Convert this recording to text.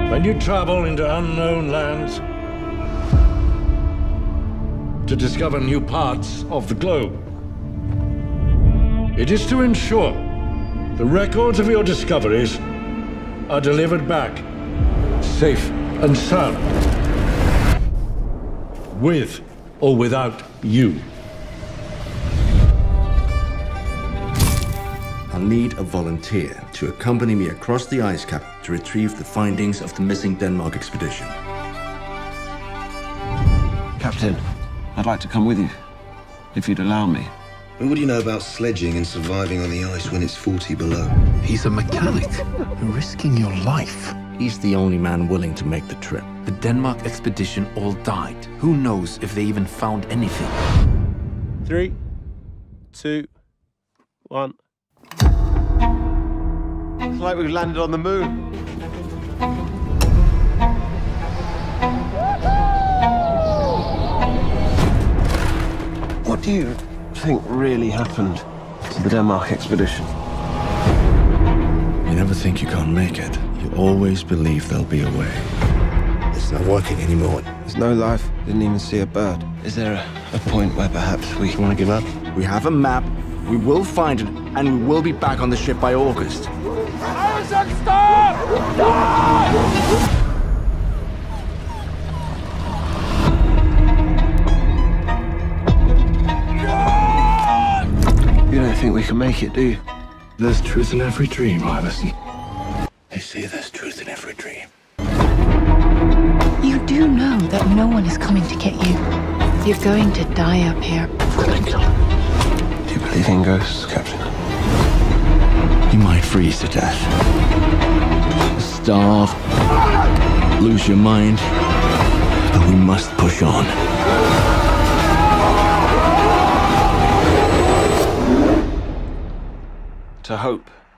When you travel into unknown lands to discover new parts of the globe, it is to ensure the records of your discoveries are delivered back safe and sound, with or without you. I'll need a volunteer to accompany me across the ice cap to retrieve the findings of the missing Denmark expedition. Captain, I'd like to come with you, if you'd allow me. What do you know about sledging and surviving on the ice when it's 40 below? He's a mechanic, risking your life. He's the only man willing to make the trip. The Denmark expedition all died. Who knows if they even found anything? 3, 2, 1. It's like we've landed on the moon. What do you think really happened to the Denmark expedition? You never think you can't make it. You always believe there'll be a way. It's not working anymore. There's no life. Didn't even see a bird. Is there a point where perhaps we Want to give up? We have a map. We will find it, and we will be back on the ship by August. You don't think we can make it, do you? There's truth in every dream, Iverson. They say there's truth in every dream. You do know that no one is coming to get you. You're going to die up here. Do you believe in ghosts, Captain? You might freeze to death. Starve. Lose your mind. But we must push on. To hope